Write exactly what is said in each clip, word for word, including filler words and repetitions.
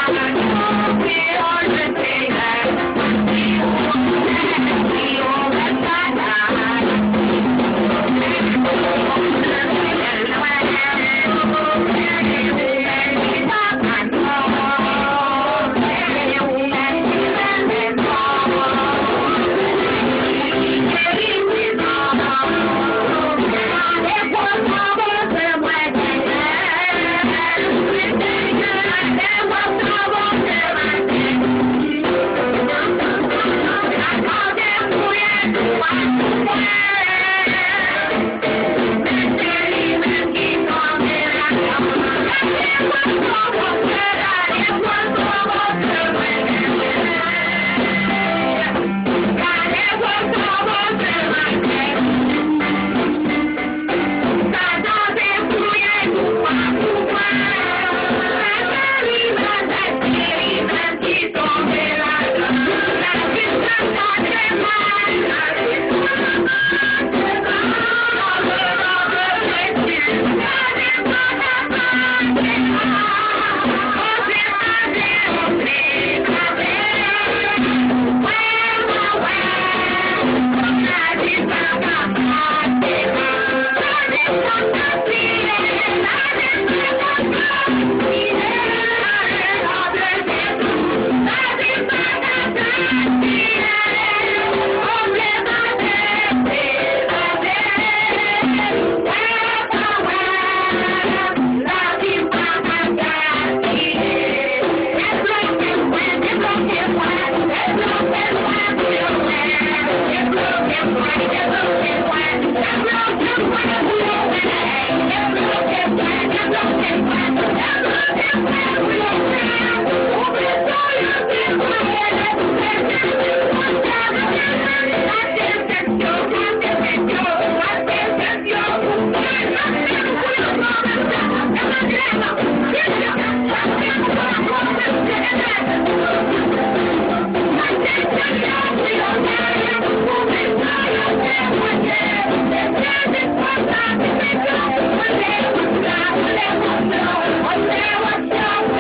What's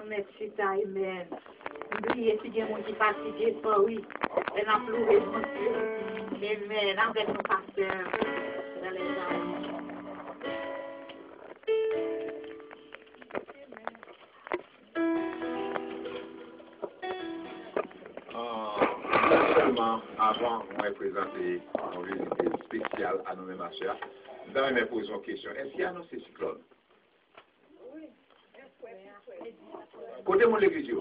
Merci, amen. Oubliez si il y a des gens qui fatiguent, pas oui. Et n'a plus de Dieu. Amen. Avec nos pasteurs dans les armes. Seulement, avant, on va présenter une visite spéciale à nos mêmes chers. Nous allons me poser une question. Est-ce qu'il y a un cyclone? Oui. Côté mon l'église.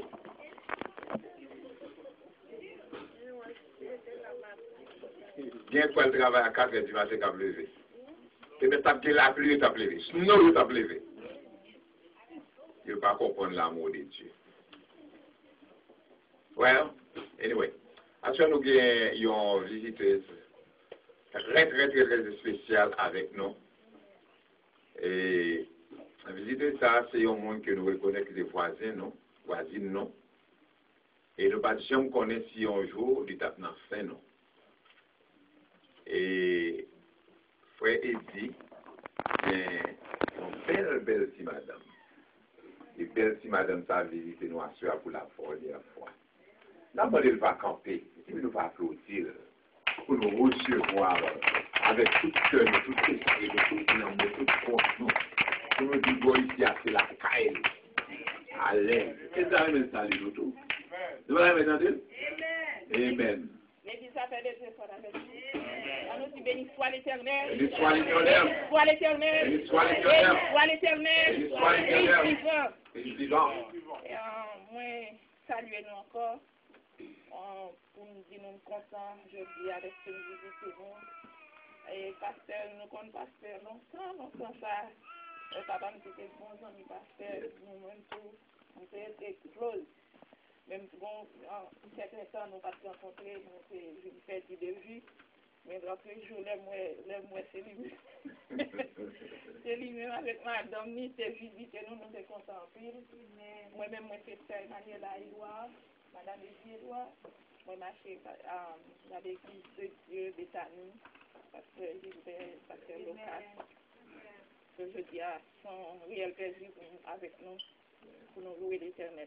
Bien quoi le travail à quatre heures du matin qu'a levé. Et bien t'as la pluie, t'as levé. Snow, t'as levé. Il ne veut pas comprendre l'amour de Dieu. Well, anyway. Actuellement, nous avons une visiteuse très, très, très, très spéciale avec nous. Et la visiteuse, ça, c'est un monde que nous reconnaissons des voisins, non? Voisines, non? Et nous ne jamais connaître si un jour, du tape dans fin, non? Et frère Eddie, c'est une belle, belle petite madame. Et belle petite madame, ça a visité nous à pour la première fois. D'abord, il va camper, il nous va applaudir pour nous recevoir avec toute cœur, tout esprit, tout nom, tout confiance. Pour nous dire, bon, ici, c'est la caille, à l'aise. Et ça, il m'a salué tout. Vous allez m'entendre? Amen. Mais si ça fait des efforts avec nous. On nous dit béni soit l'Éternel. Béni soit l'Éternel. Béni soit l'Éternel. Béni soit l'Éternel. Béni soit l'Éternel. Béni soit l'Éternel. Béni vivant. Et moi, saluez nous encore. Pour nous dire nous contents, je dis avec ce que nous visitons. Et pasteur, nous connaissons pasteur longtemps, longtemps ça. Le papa nous était bon ami pasteur, nous-mêmes tout, on était close. Même si bon, en certains temps, nous pas rencontrés, nous avons fait du début. Mais après, je l'aime, moi, c'est lui. C'est lui-même avec madame, ni c'est visité, nous, nous sommes contents en pile. Moi-même, moi, c'est ça, Emmanuel Aïdoua, madame Aïdoua. Moi, marché dans l'église de Dieu, Béthanie, parce que Gilbert, pasteur local. Que je dis à son réel plaisir avec nous, pour nous louer l'Éternel.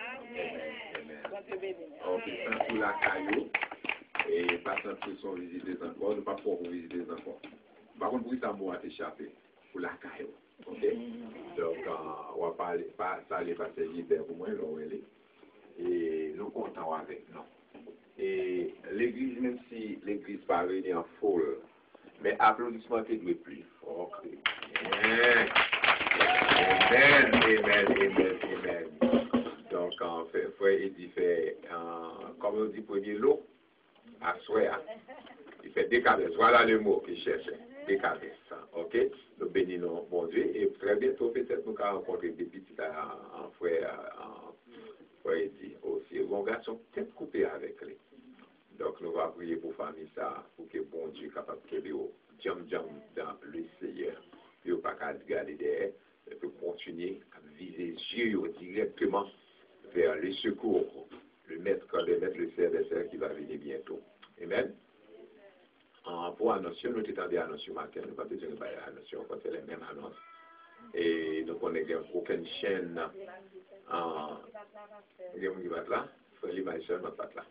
Amen. On fait ça sous la caillou et pas sentir son visiter encore, ne pas pouvoir visiter encore. Par contre, pour ça, moi, t'échapper pour la caillou. Ok? Donc, on va parler, pas ça, les passer Gilbert pour moi, et nous comptons avec nous. Et l'église, même si l'église pas venue en foule, mais applaudissements qui doivent plus fort. Amen. Amen, amen, amen, amen. Donc, en fait, frère Eddie fait, euh, comme on dit, premier lot, à soir, il fait des cabesses. Voilà le mot qu'il cherchait, des cabesses. Ok? Nous bénissons, bon Dieu, et très bientôt, peut-être, nous allons rencontrer des petits en frère, frère Eddie aussi. Bon garçon, peut-être coupé avec lui. Donc, nous allons prier pour la famille, ça, pour que bon Dieu soit capable de jam jam dans le Seigneur. Puis, pas qu'à garder derrière, peut continuer à viser les yeux directement vers le secours, le maître, le maître, le Seigneur des Seigneurs qui va venir bientôt. Amen. En, pour annoncer, nous t'étendons annoncer ce matin, nous ne pas besoin de faire annoncer, on fait les mêmes annonces. Et donc, on n'a aucune chaîne en. Il y a un qui va là, il faut l'image seul, ma patte là.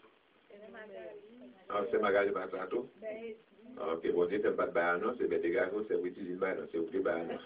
Ah, c'est ma gare de patte là tout? Ok, bon Dieu, tu n'as pas de bayanon, c'est bien des gars, c'est vous utiliser le bayanon, c'est vous qui bayanon.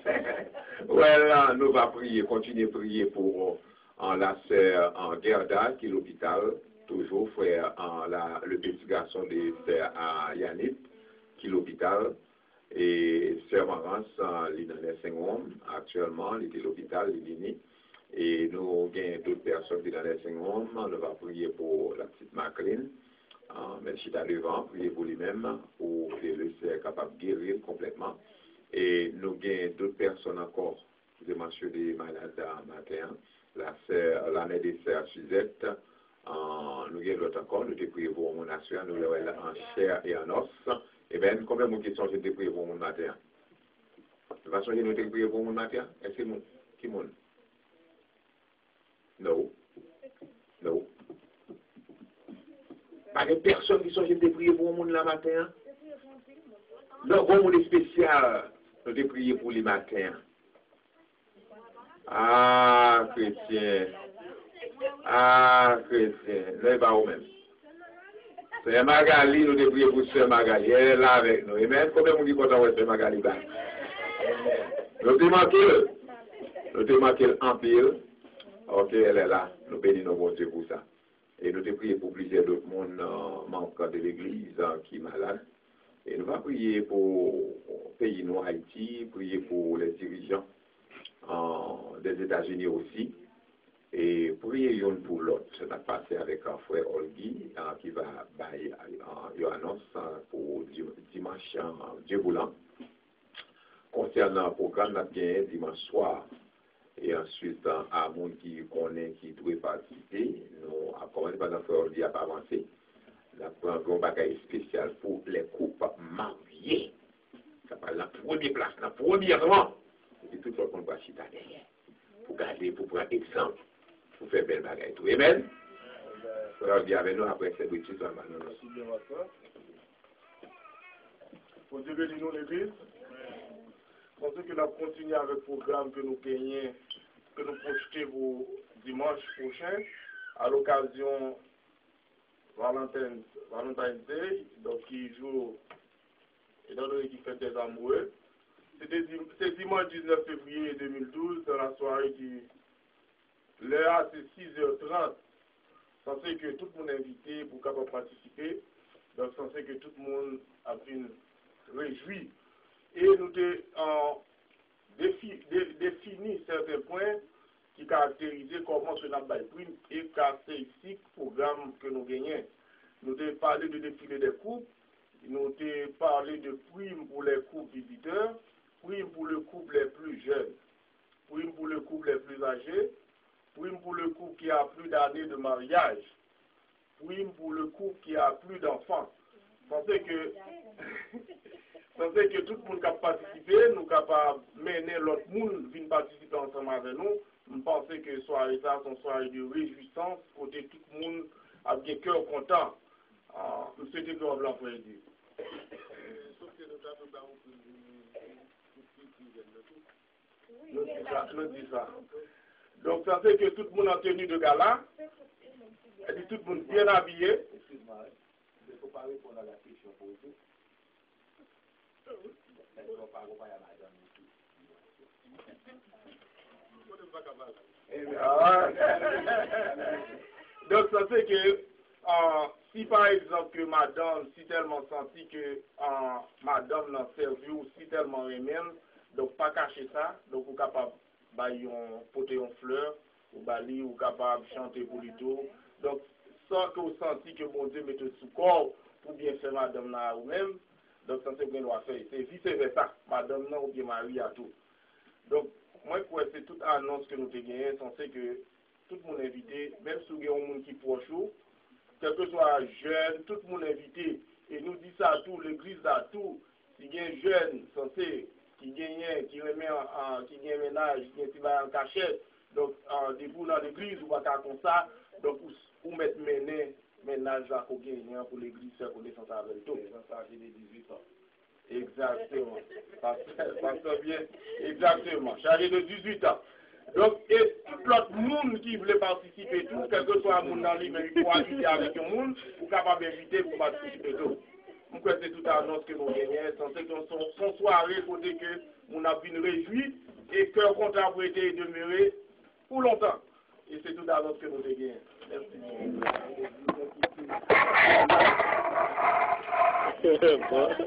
Voilà, nous allons prier, continuer à prier pour en la sœur en Gerda, qui est l'hôpital, toujours frère en la, le petit garçon de sœur à Yannick, qui est l'hôpital, et sœur Marance, il est dans les cinq hommes, actuellement, il est à l'hôpital, il est né. Et nous avons d'autres personnes qui sont dans les cinq hommes, nous allons prier pour la petite Maclean. Uh, mais si tu as devant, priez pour lui-même, pour que le Seigneur soit capable de guérir complètement. Et nous avons d'autres personnes encore, je mentionne des malades à matin, la sœur, la mère des sœurs Suzette, uh, nous avons d'autres encore, nous avons prié pour mon nation, nous l'avons en chair et en os. Et bien, combien de questions j'ai prié pour mon matin? De façon, nous avons prié pour mon matin? Est-ce que nous, qui monde? Non. Non. Pas de personnes qui sont de prier pour le monde le matin. Non, pour le monde spécial, nous de prier pour les matins. Ah, Ah, chrétien. Ah, chrétien. Là, pas au même. C'est Magali, nous devons prier pour Sœur Magali. Elle est là avec nous. Et même, combien de monde qui est content de Sœur Magali? Nous avons manqué. Nous avons manqué en pile. Ok, elle est là. Nous bénissons bon Dieu pour ça. Et nous devons prier pour plusieurs d'autres monde euh, membres de l'église euh, qui est malade. Et nous allons prier pour le pays nous, Haïti, prier pour les dirigeants euh, des États-Unis aussi. Et prier l'un pour l'autre. Ça va passer avec un frère Olgui euh, qui va bailler une annonce euh, pour dimanche euh, Dieu voulant. Concernant le programme, nous avons gagné dimanche soir. Et ensuite, euh, à monde qui connaît, qui doit participer, nous avons pas de frère Olgui à pas avancer. Nous avons un bagage spécial pour les couples mariés. Ça parle de la première place, la première rang. Et tout le monde va chiter derrière. Pour garder, pour prendre exemple. Pour faire belle bagaille tout. Amen. Frère, bien avec nous après cette bêtise. Pour Dieu bénisse nous l'église. Pour ce que nous continuons avec le programme que nous gagnons, que nous projetons pour dimanche prochain, à l'occasion Valentine's, Valentine's Day, donc qui joue, étant donné qu'il fait des amoureux. C'est dimanche dix-neuf février deux mille douze, dans la soirée qui l'heure c'est six heures trente, censé que tout le monde est invité pour capable participer, donc censé que tout le monde a pu réjouir. Et nous avons défi, dé, défini certains points qui caractérisent comment ce n'a pas prime et caractéristiques programme que nous gagnons. Nous avons parlé de défilé des couples, nous avons parlé de primes pour les couples visiteurs, primes pour le couple les plus jeunes, primes pour le couple les plus âgés, prime pour le couple qui a plus d'années de mariage, prime pour le couple qui a plus d'enfants. Pensez que, pensez que tout le monde qui a participé, nous capables de mener l'autre monde qui participer ensemble avec nous. Nous pensons que soirée ça, son soirée de réjouissance, côté tout le monde a bien cœur content. Nous souhaitons que vous l'envoyez dire. Nous disons ça, nous disons ça. Donc, ça fait que tout le monde en tenue de gala, et tout le monde bien habillé. Excuse-moi, il ne faut pas répondre à la question posée. Il ne faut pas répondre à la madame. Donc, ça fait que euh, si par exemple que madame, si tellement senti que euh, madame n'a servi ou si tellement elle-même, donc pas cacher ça, donc vous capable de porter une fleur, ou bali, ou capable de chanter pour lui tout. Donc, sans que vous sentiez que bon Dieu mette sous corps pour bien faire madame là ou même, donc ça c'est bien doit faire. C'est vice versa, madame là ou bien Marie à tout. Donc, moi, je crois que c'est toute annonce que nous avons gagnée, censé que tout le monde est invité, même si vous avez un monde qui est proche, quel que soit jeune, tout le monde est invité. Et nous disons ça à tout, l'église à tout. Si il y a un jeune censé qui gagne, qui remet en, qui gagne un ménage, qui va en cachette, donc en debout dans l'église, ou pas comme ça, donc pour mettre ménage, ménage à pour gagner pour l'église, c'est pour descendre avec tout. dix-huit ans. Exactement. Pasteur bien. Exactement. Chargé de dix-huit ans. Donc, et tout l'autre monde qui voulait participer, tout, quel que soit le monde dans l'île, il faut inviter avec le monde, pour capable d'inviter pour participer tout. Donc, c'est toute annonce que nous gagnons, censé que son, son soirée, côté que nous avons pu nous réjouir, et que le contrat a été demeuré pour longtemps. Et c'est toute annonce que nous gagnons. Merci.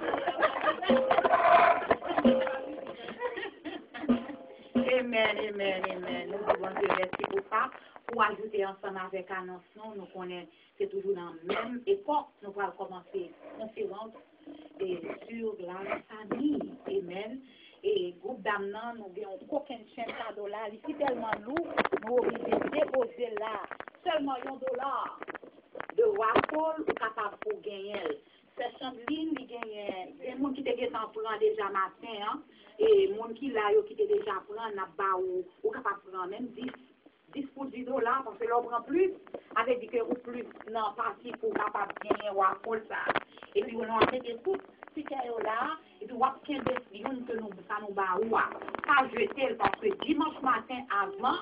Amen, amen, amen. Nous disons Dieu merci pour ça. Pour ajouter ensemble avec l'annonce, nous connaissons, c'est toujours dans la même époque. Nous allons commencer une conférence sur la famille. Amen. Et groupe d'âmes, nous n'avons aucun chaîne à dollar. Ici, tellement lourd, nous obligés déposer là seulement un dollar de waffle capable pour gagner. C'est Chambeline qui gagne, il y a des gens qui te en prendre déjà matin, hein, et les gens qui là, qui te déjà prendre, n'a pas ou capable de prendre même dix pour dix dollars, parce que l'on prend plus, avec dit que ou plus, non, parti pour capable de gagner ou à ça. Et puis, on a fait des coups, si tu es là, et puis on a fait des millions que nous, ça nous bat ou à. Pas jeter, parce que dimanche matin avant,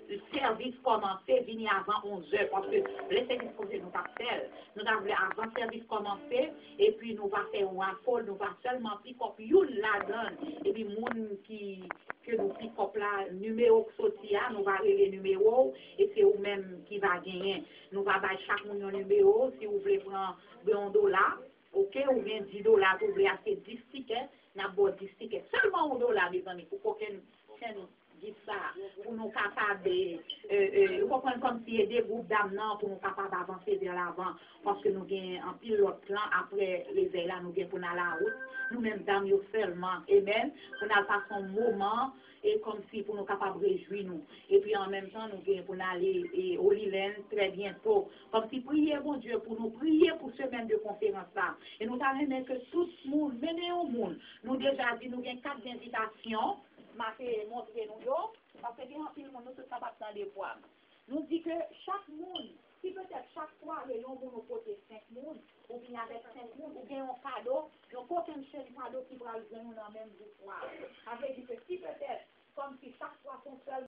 le service commencer, venir avant onze heures, parce que le service commencer, nous pas faire. Nous avons avant le service commencer, et puis nous va faire un affol, nous va seulement pick-up une la donne, et puis moun qui, que nous pick-up là, numéro qui sorti, nous va aller les numéros, et c'est vous-même qui va gagner. Nous va faire chaque moun un numéro, si vous voulez prendre un dollar, ok, ou bien dix dollars, vous voulez acheter dix tickets, n'a pas dix tickets, seulement un dollar, mes amis, pour qu'aucun dit ça, pour nous capables de, euh, euh, comprendre comme si des groupes d'âmes pour nous capables d'avancer vers l'avant, parce que nous avons un pilote plan, après les ailes là, nous avons pour aller à la route, nous-mêmes dames seulement, amen, pour nous passer un moment, et comme si pour nous capables de réjouir nous, et puis en même temps, nous avons pour aller et, au Lilen très bientôt, comme si prier mon Dieu, pour nous prier pour ce même de conférence là, et nous avons que tout le monde, menez au monde, nous déjà dit, nous avons quatre invitations, m'a fait montrer nous, parce que bien pile monde nous sommes capables dans les bois. Nous dit que chaque monde, si peut-être chaque fois le yon moun côté cinq monde, ou bien avec cinq monde, ou bien un cadeau, donc aucun seul cadeau qui va le donner dans même deux fois. Ça veut dire que si peut-être comme si chaque fois qu'on seul